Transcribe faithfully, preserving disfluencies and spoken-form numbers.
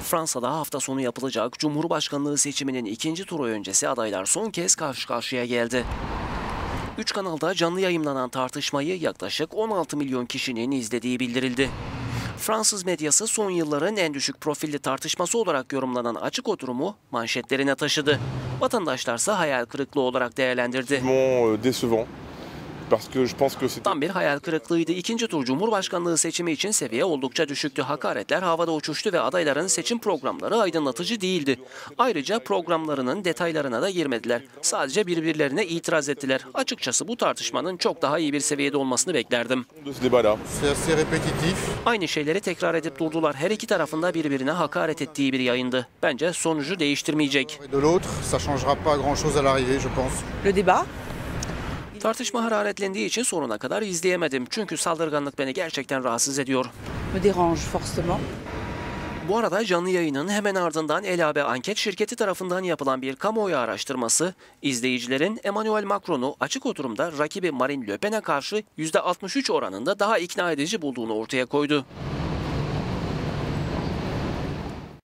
Fransa'da hafta sonu yapılacak Cumhurbaşkanlığı seçiminin ikinci turu öncesi adaylar son kez karşı karşıya geldi. Üç kanalda canlı yayımlanan tartışmayı yaklaşık on altı milyon kişinin izlediği bildirildi. Fransız medyası son yılların en düşük profilli tartışması olarak yorumlanan açık oturumu manşetlerine taşıdı. Vatandaşlarsa hayal kırıklığı olarak değerlendirdi. Tam bir hayal kırıklığıydı. İkinci tur Cumhurbaşkanlığı seçimi için seviye oldukça düşüktü. Hakaretler havada uçuştu ve adayların seçim programları aydınlatıcı değildi. Ayrıca programlarının detaylarına da girmediler. Sadece birbirlerine itiraz ettiler. Açıkçası bu tartışmanın çok daha iyi bir seviyede olmasını beklerdim. Aynı şeyleri tekrar edip durdular. Her iki tarafında birbirine hakaret ettiği bir yayındı. Bence sonucu değiştirmeyecek. Le débat. Tartışma hararetlendiği için sonuna kadar izleyemedim. Çünkü saldırganlık beni gerçekten rahatsız ediyor. Me dérange forcément. Bu arada canlı yayının hemen ardından El A B anket şirketi tarafından yapılan bir kamuoyu araştırması, izleyicilerin Emmanuel Macron'u açık oturumda rakibi Marine Le Pen'e karşı yüzde altmış üç oranında daha ikna edici bulduğunu ortaya koydu.